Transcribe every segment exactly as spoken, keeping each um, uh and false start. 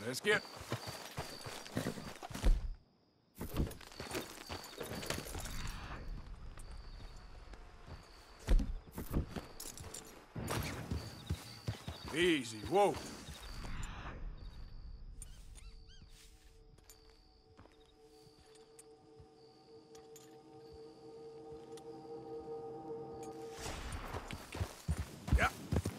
Let's get... Easy, whoa. Yeah.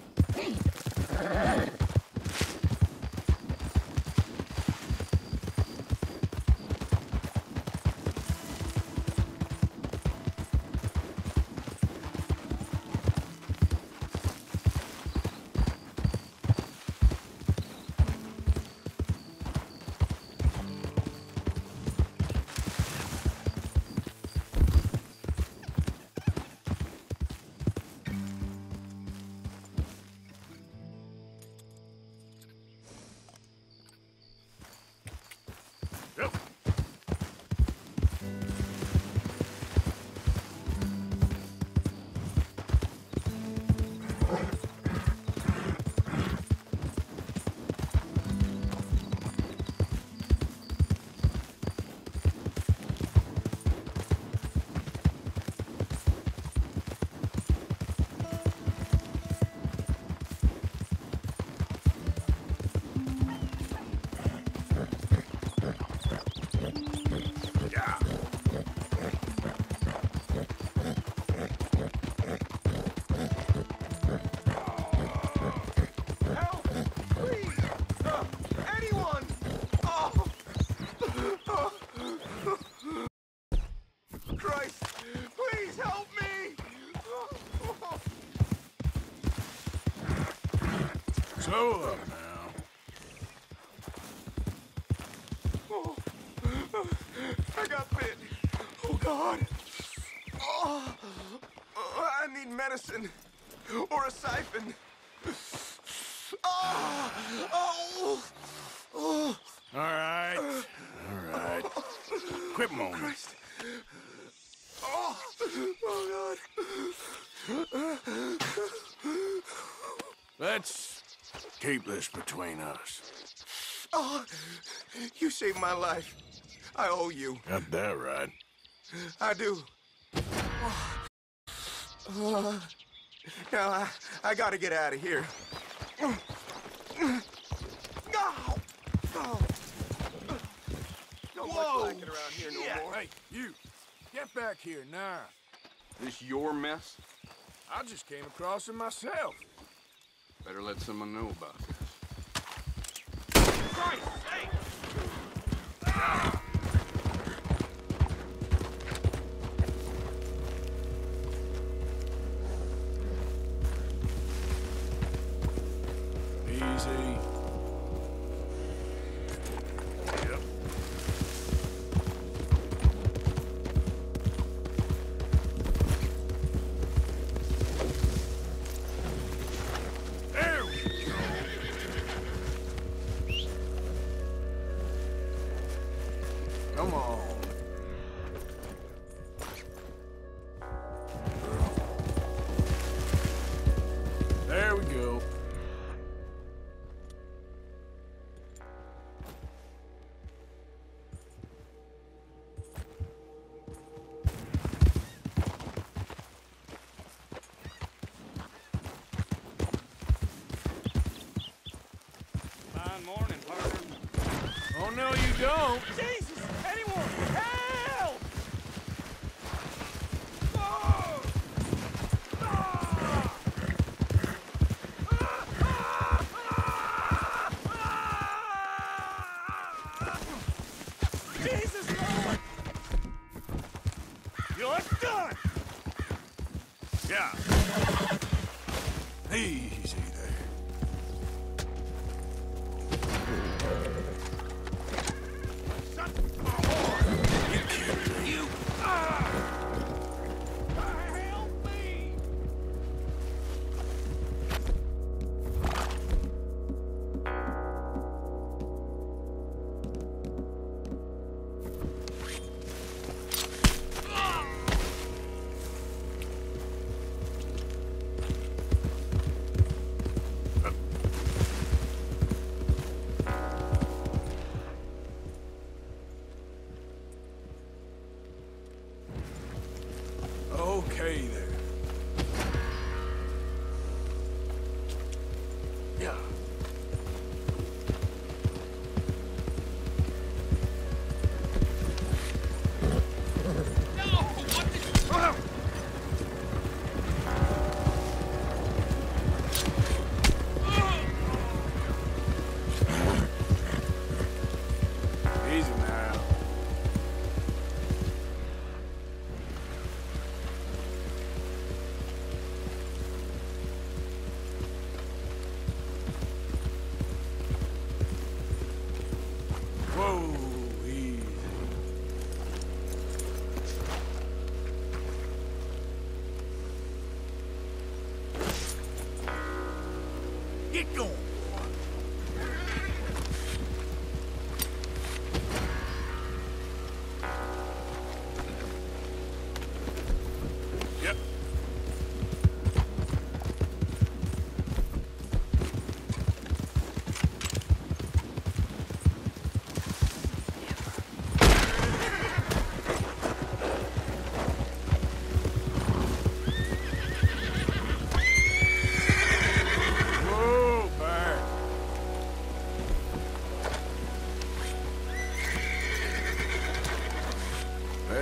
Yep. Slow up now. Oh, I got bit. Oh, God. Oh, oh, I need medicine. Or a siphon. Oh, oh, oh. All right. All right. Quit moaning. Christ. Oh, oh, God. Let's keep this between us. Oh, you saved my life. I owe you. Got that right. I do. Oh. Oh. Now, I, I gotta get out of here. Oh. Oh. Don't Whoa! like it around here no more. Hey, you. Get back here now. This your mess? I just came across it myself. Better let someone know about this. Christ! Hey! Ah! Easy. Yep. There we go. Come on. There we go. Fine morning, partner. Oh, no, you don't. Jesus! Anyone! Help! Jesus, no! You're done! Yeah. Easy there. You kidding me? You. Help me!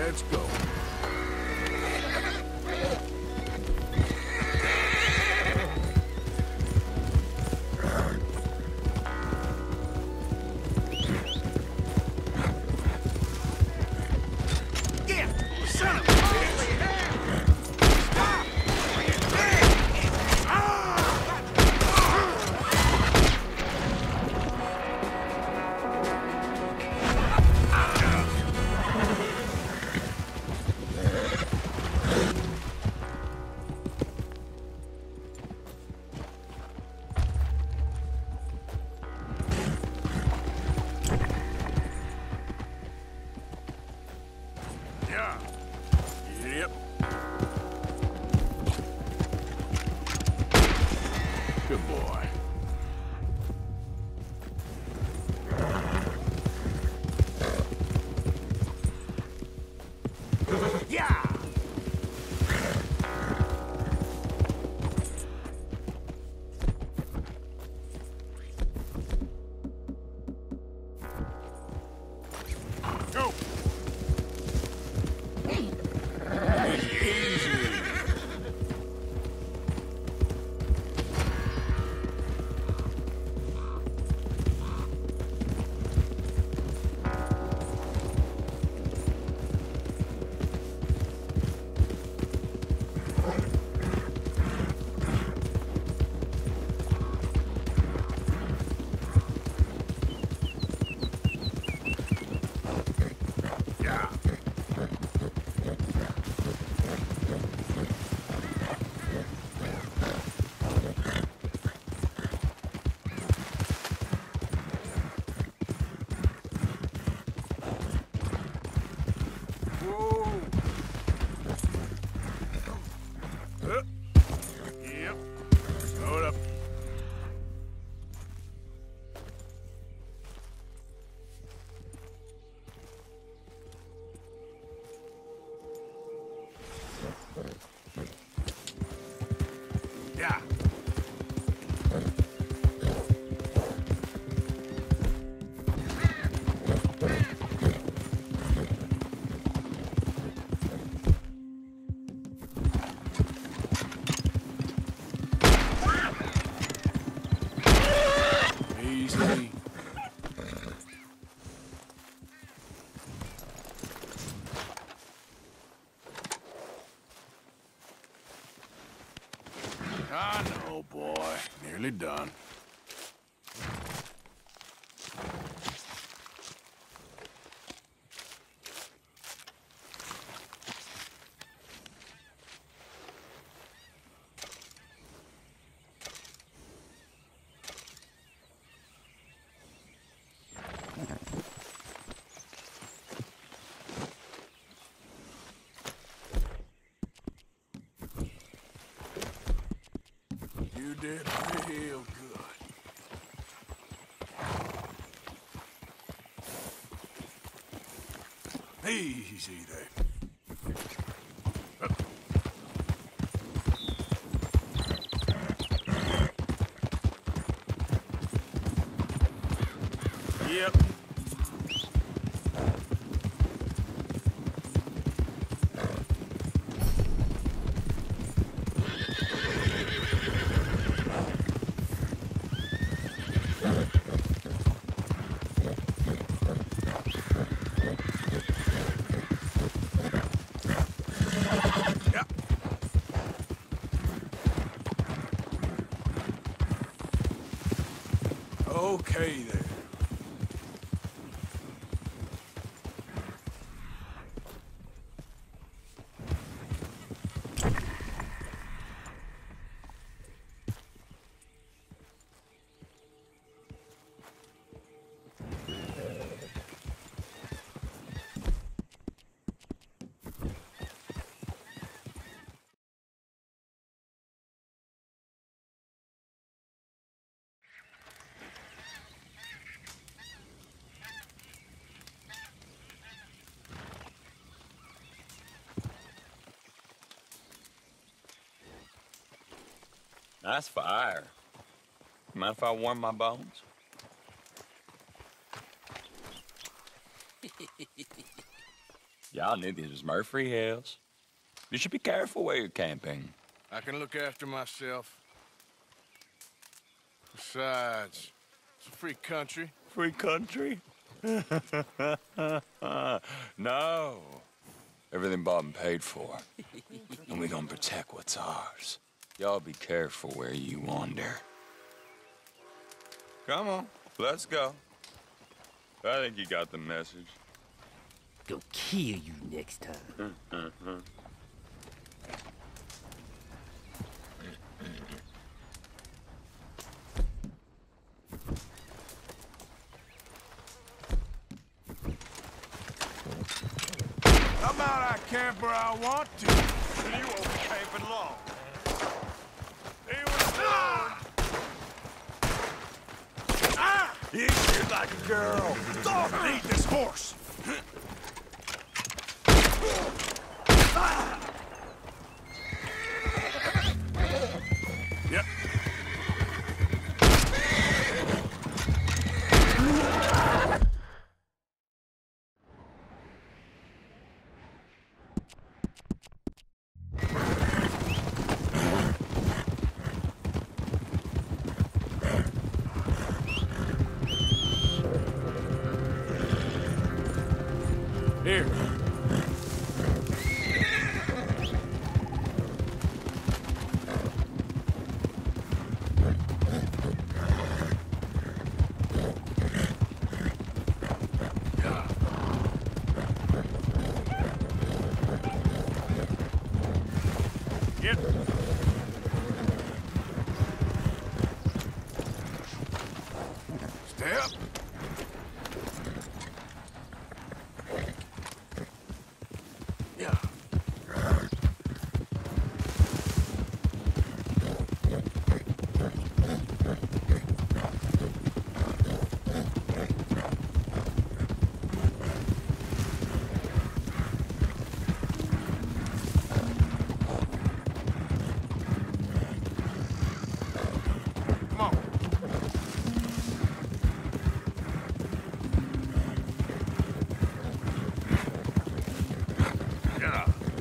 Let's go. Yep. Good boy. Yeah! Go. Easy. Yeah. Whoa! Up. Yep. Hold up. Yeah. Easy. I know, boy. Nearly done. You did real good. Easy there. Up. Yep. Yeah. Okay there. Nice fire. Mind if I warm my bones? Y'all knew this was Murphy Hills. You should be careful where you're camping. I can look after myself. Besides, it's a free country. Free country? No. Everything bought and paid for. And we gonna protect what's ours. Y'all be careful where you wander. Come on, let's go. I think you got the message. Gonna kill you next time. Mm-hmm. I'm out, I camp where I want to. You won't camp it long. He was ah! Ah! You shoot like a girl. Dog, eat this horse. Ah! Yep. Here. Get. Step. Yeah. Come on. Yeah.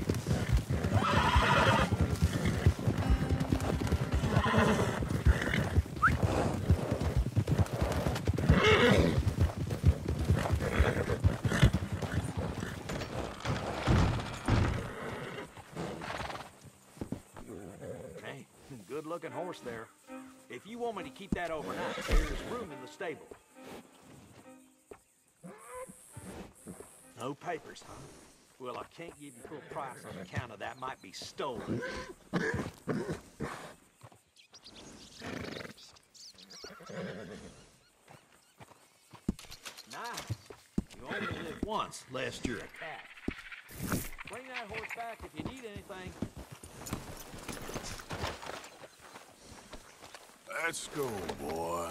Hey, good-looking horse there. If you want me to keep that overnight, there's room in the stable. No papers, huh? Well, I can't give you full price on account of that might be stolen. Nice. You only live once, lest you're a cat. Bring that horse back if you need anything. Let's go, boy.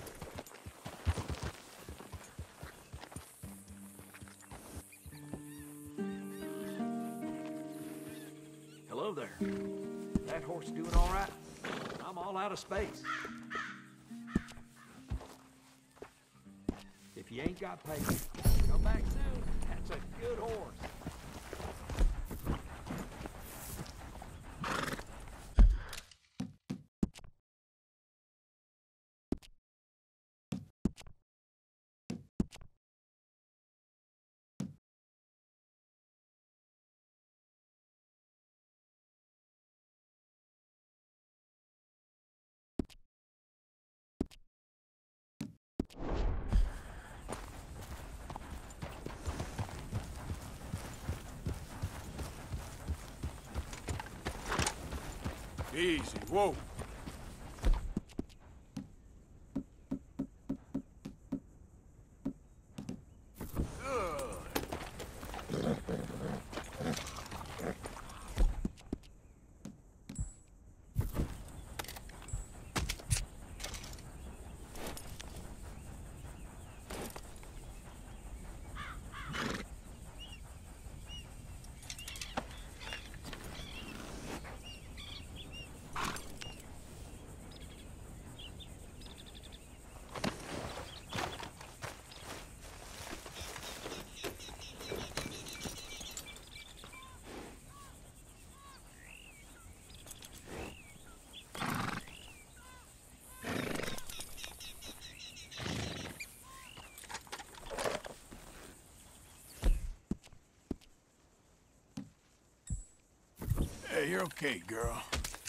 Hello there. That horse doing all right? I'm all out of space. If you ain't got papers, come back soon. That's a good horse. Easy, whoa. you're okay, girl.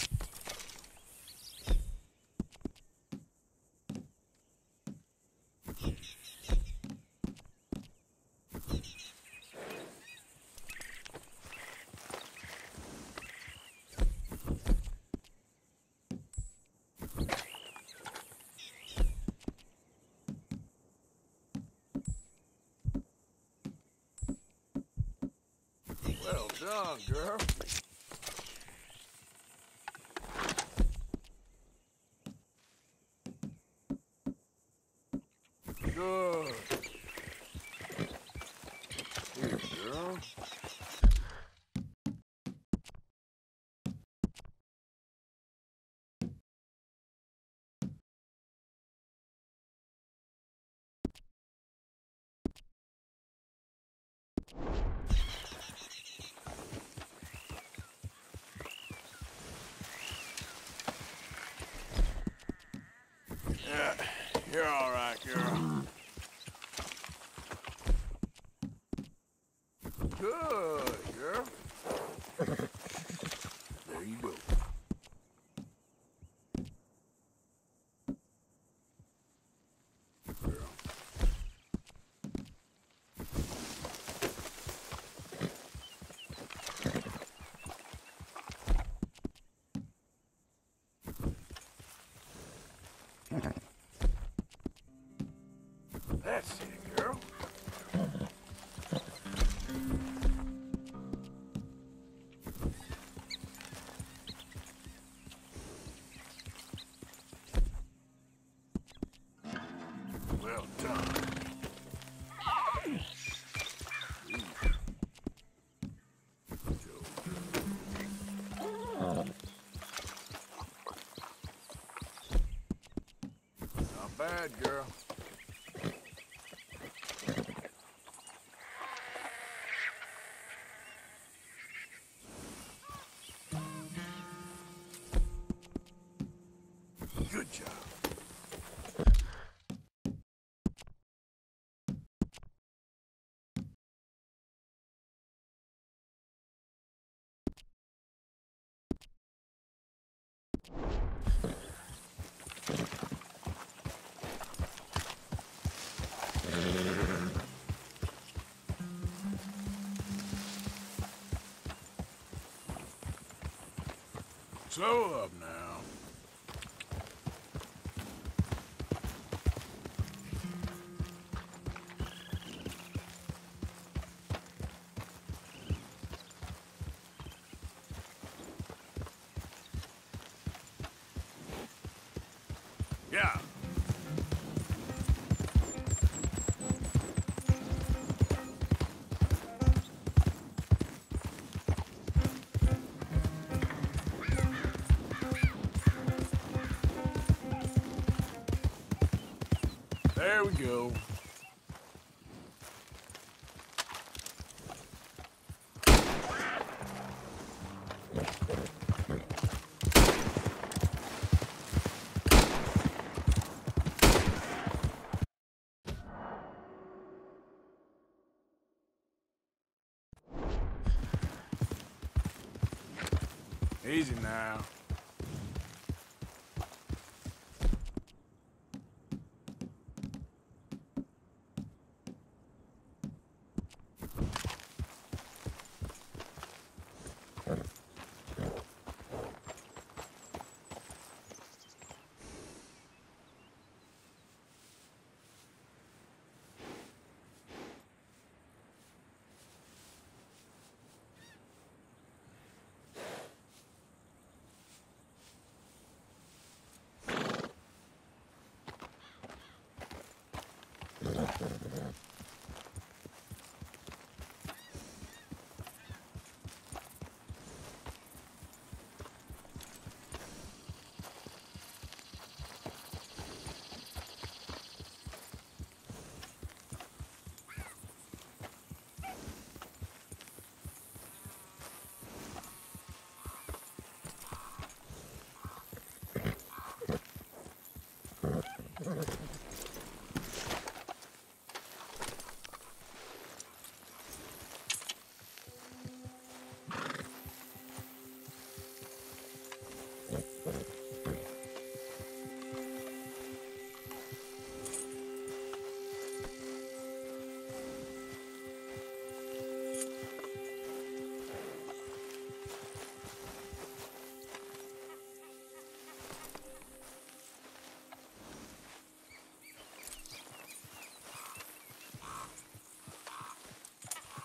Well done, girl. Good. Here, girl. Yeah, you're all right, girl. Good, girl. There you go. Girl. That's it, girl. Well done. Not bad, girl. Good job. Slow up now. Yeah. There we go. Easy now.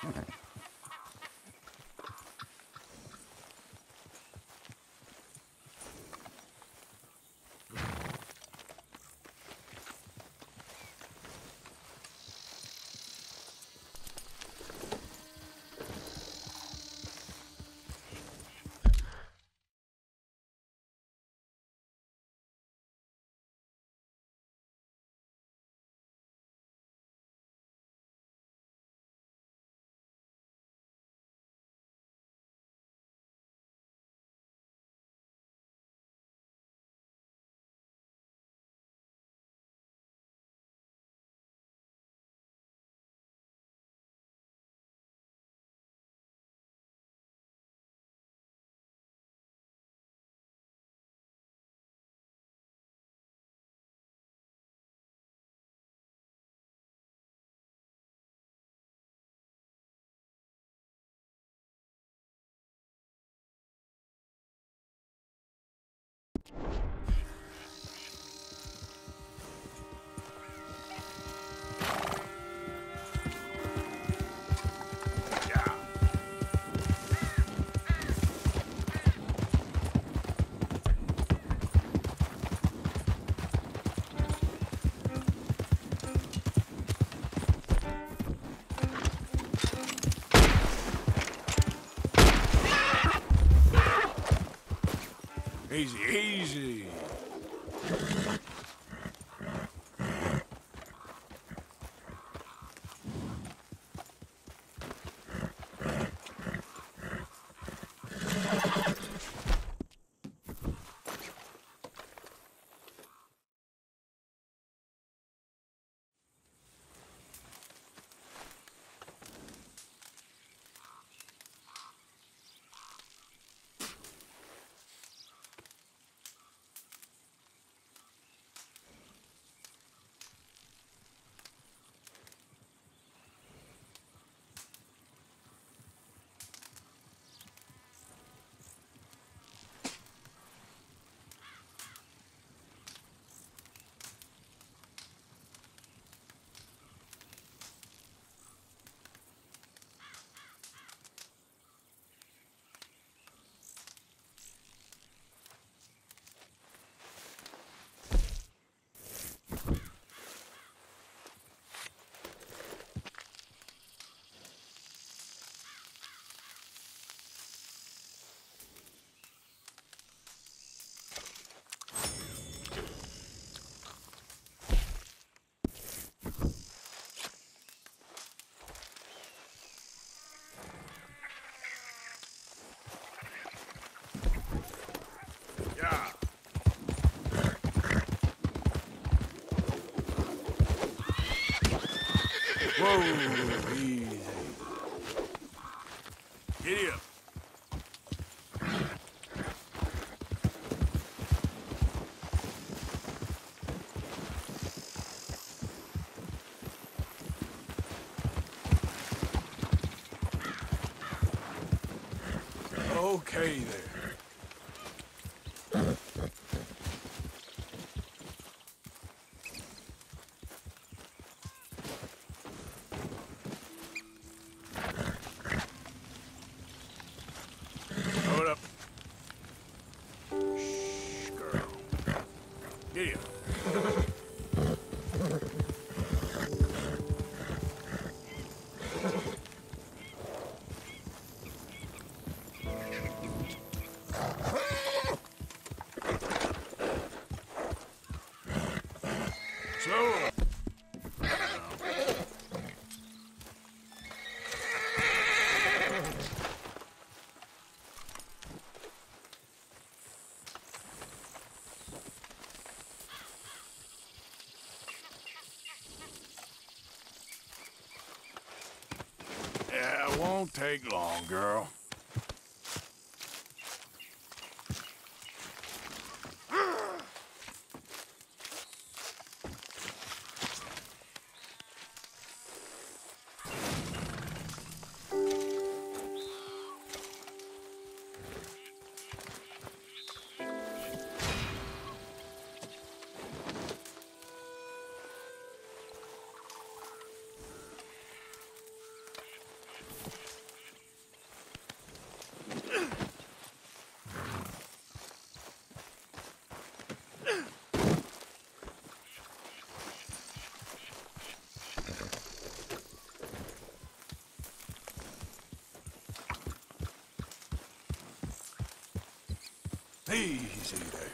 Easy, easy. Whoa, easy. Giddy up. Okay there. Hold up. Shh, girl. Giddy up. So. Yeah, it won't take long, girl. Easy there.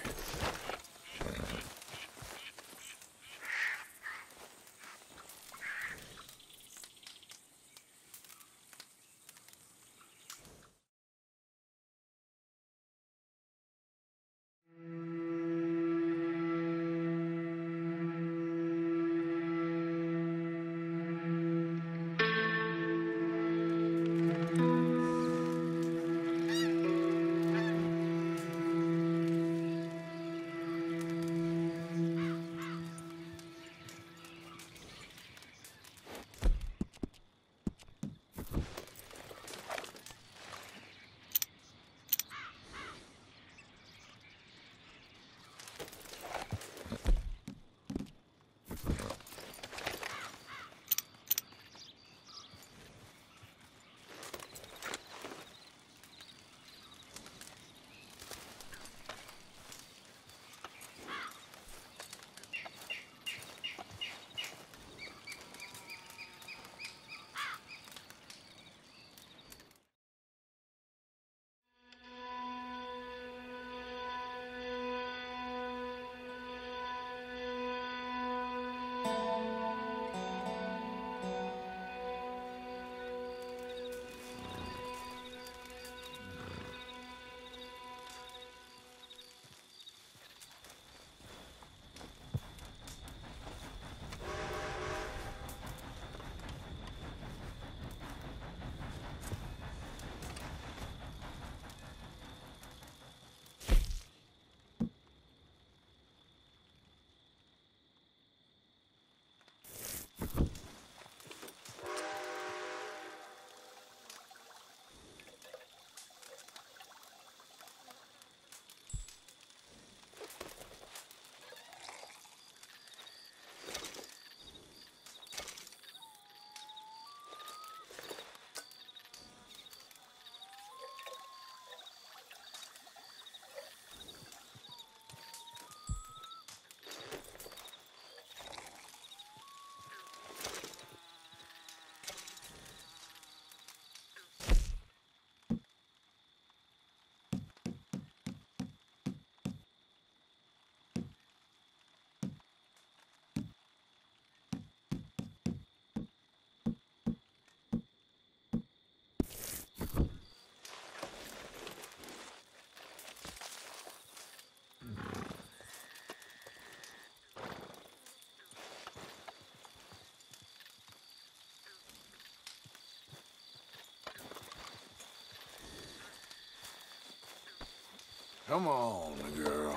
Come on, girl.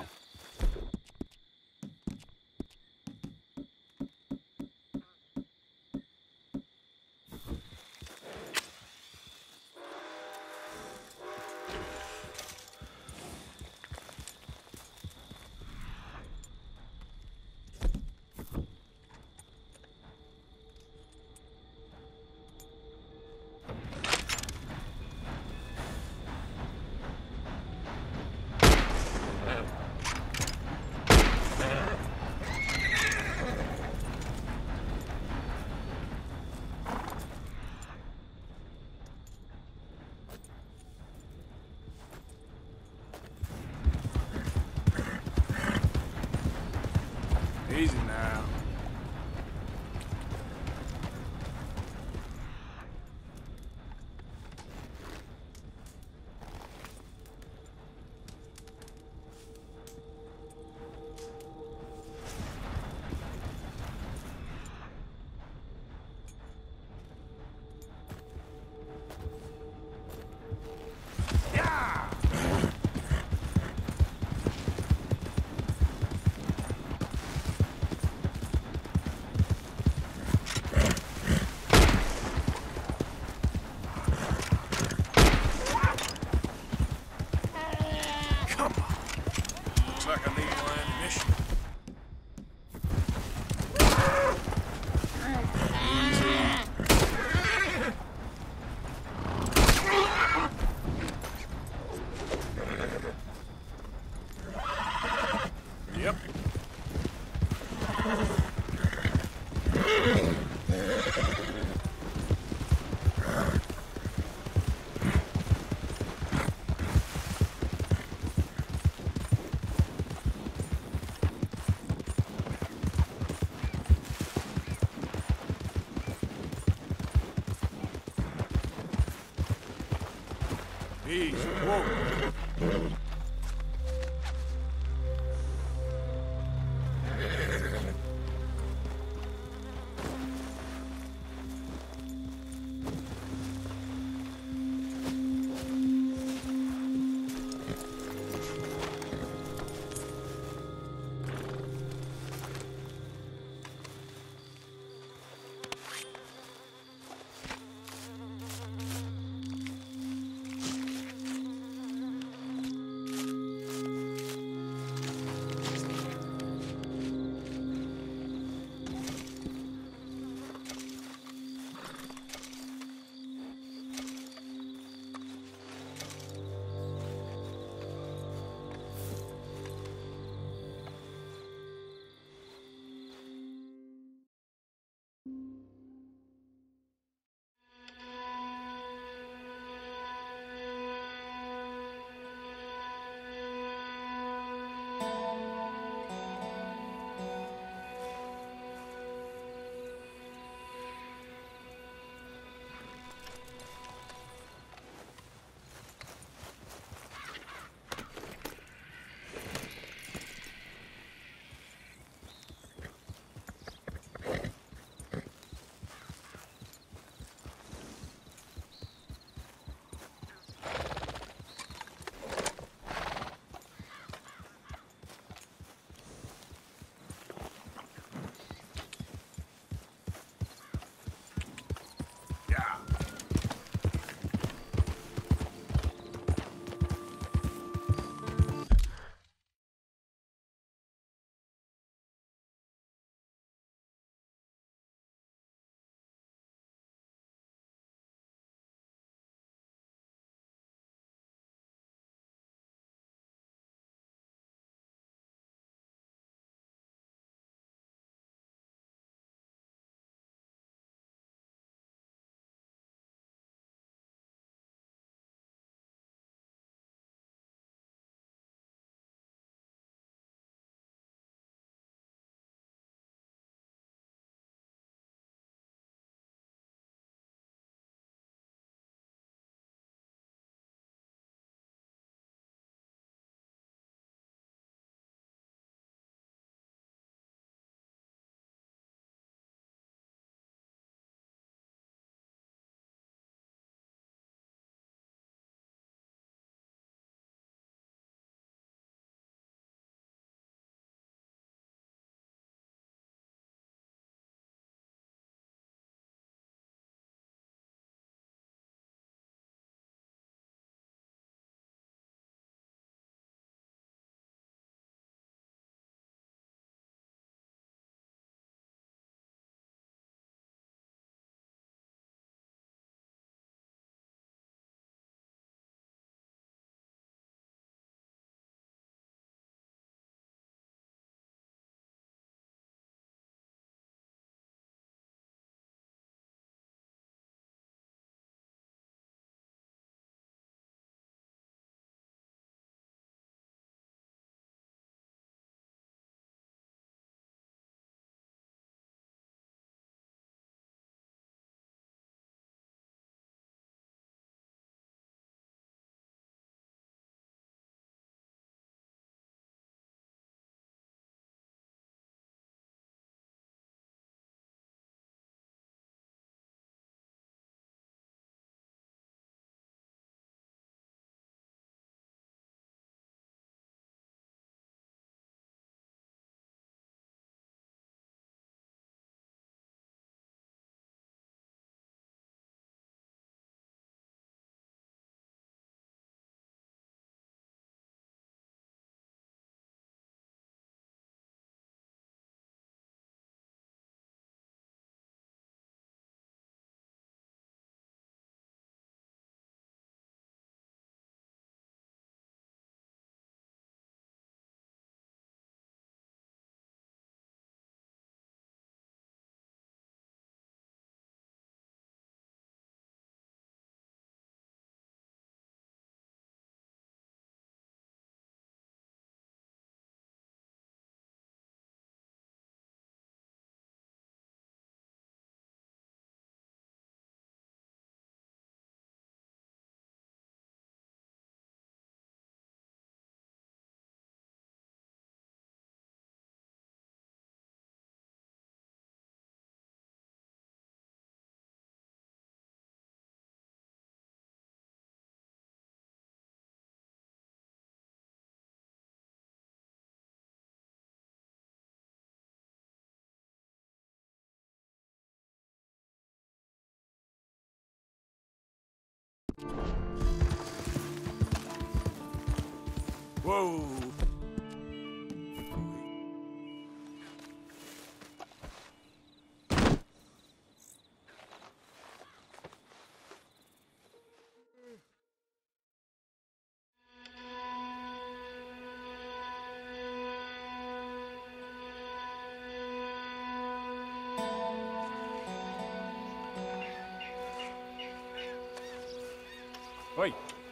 Easy. Whoa. Whoa. Wait.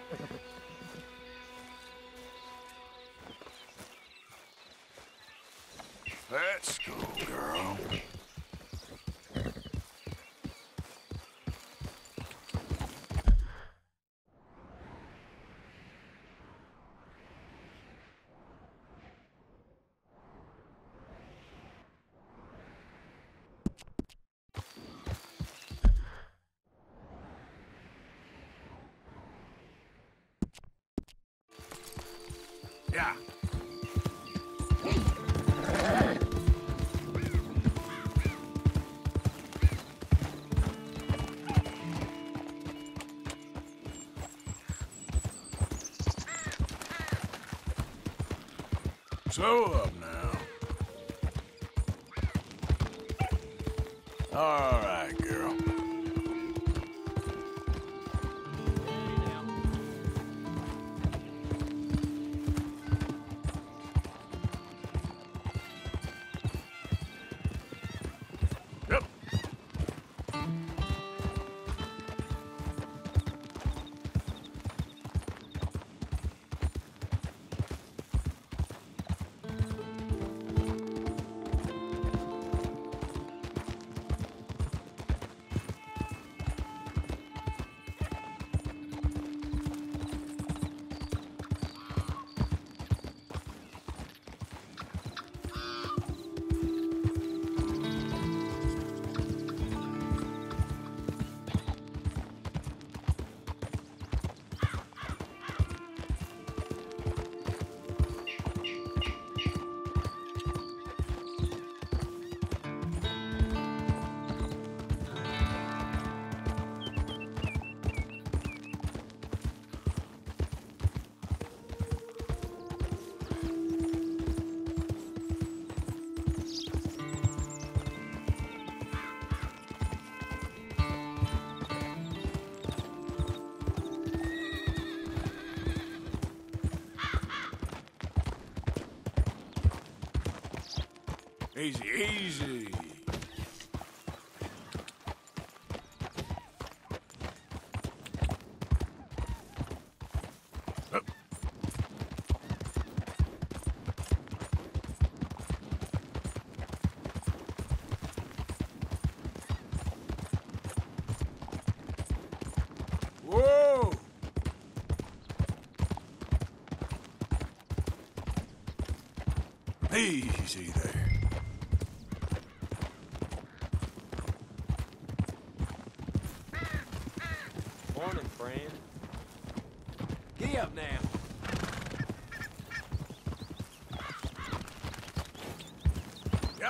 Let's go, girl. Yeah. So up now. All right, girl. Yep. Easy, easy. Up. Whoa! Easy there. Morning, friend. Get up now. Yeah.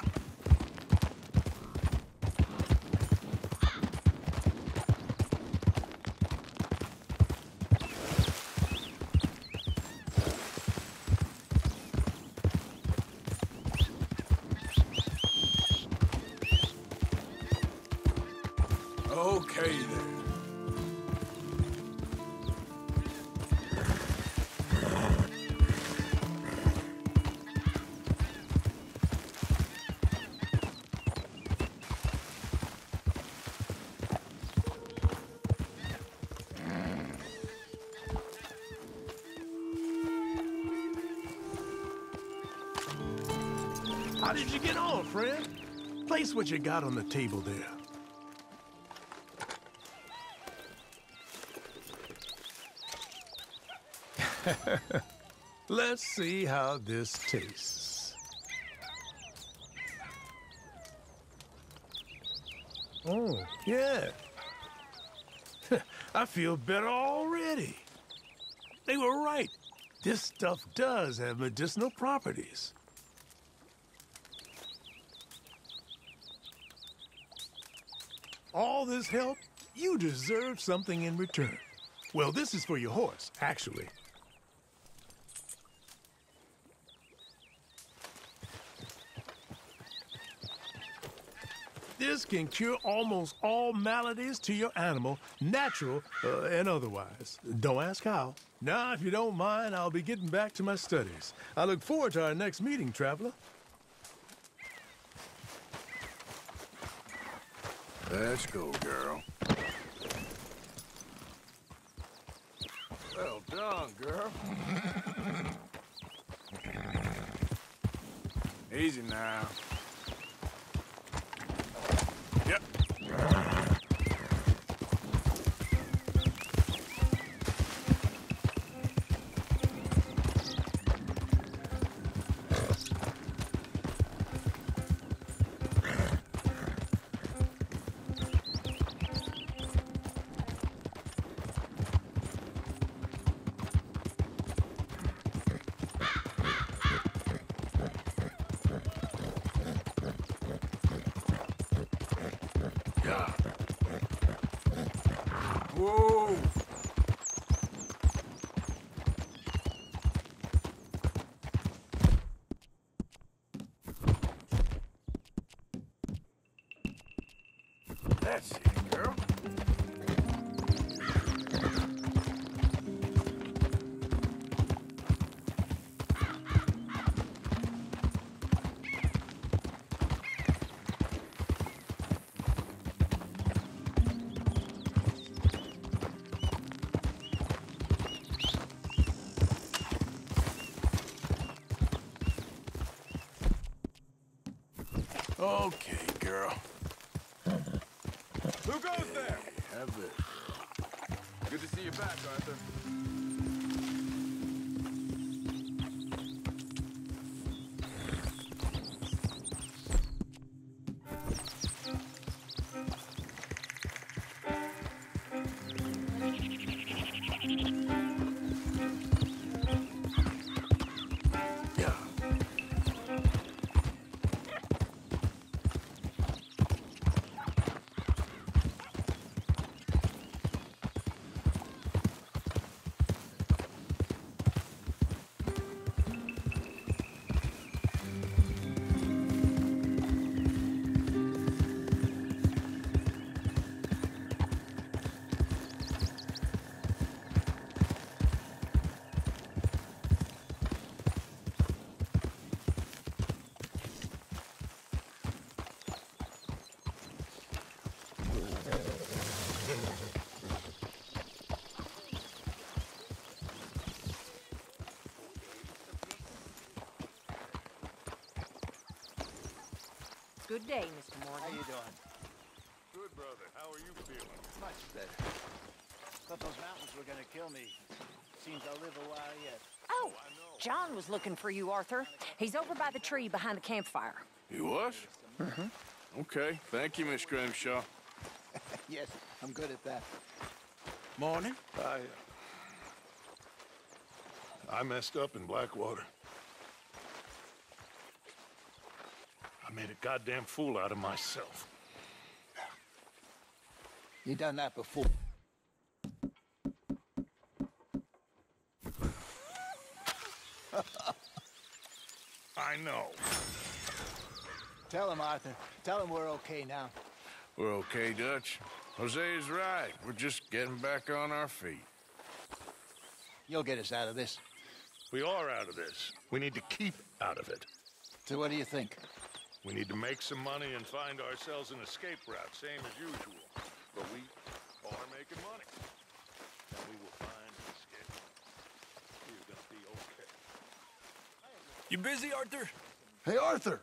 Okay then. How did you get on, friend? Place what you got on the table there. Let's see how this tastes. Oh, yeah. I feel better already. They were right. This stuff does have medicinal properties. All this help, you deserve something in return. Well, this is for your horse, actually. This can cure almost all maladies to your animal, natural uh, and otherwise. Don't ask how. Now, if you don't mind, I'll be getting back to my studies. I look forward to our next meeting, traveler. Let's go, girl. Well done, girl. Easy now. Yep. Whoa! That's it, girl. Okay, girl. Who goes there? Have it. Good to see you back, Arthur. Good day, Mister Morgan. How you doing? Good, brother. How are you feeling? Much better. Thought those mountains were gonna kill me. Seems I'll live a while yet. Oh, John was looking for you, Arthur. He's over by the tree behind the campfire. He was? Mm-hmm. Okay. Thank you, Miss Grimshaw. Yes, I'm good at that. Morning. I... I messed up in Blackwater. I made a goddamn fool out of myself. You done that before. I know. Tell him, Arthur. Tell him we're okay now. We're okay, Dutch. Jose's right. We're just getting back on our feet. You'll get us out of this. We are out of this. We need to keep out of it. So what do you think? We need to make some money and find ourselves an escape route, same as usual. But we are making money. And we will find an escape. We're gonna be okay. You busy, Arthur? Hey, Arthur!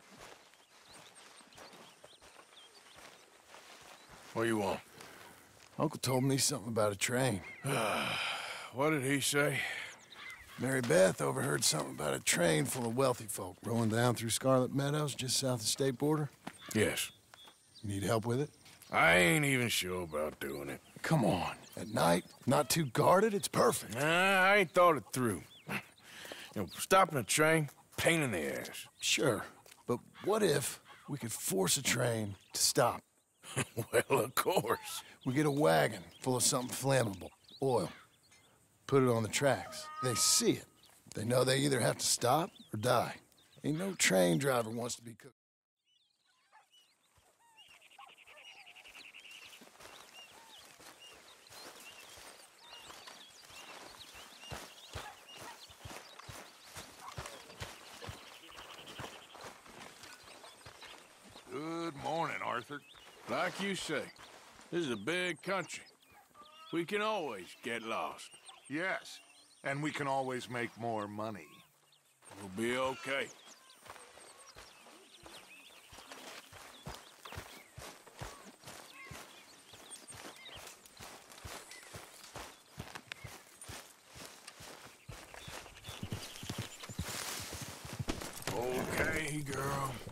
What do you want? Uncle told me something about a train. What did he say? Mary Beth overheard something about a train full of wealthy folk rolling down through Scarlet Meadows just south of the state border. Yes. You need help with it? I ain't even sure about doing it. Come on. At night, not too guarded, it's perfect. Nah, I ain't thought it through. You know, stopping a train, pain in the ass. Sure, but what if we could force a train to stop? Well, of course. We get a wagon full of something flammable, oil. put it on the tracks. They see it. They know they either have to stop or die. Ain't no train driver wants to be cooked. Good morning, Arthur. Like you say, this is a big country. We can always get lost. Yes, and we can always make more money. We'll be okay. Okay, girl.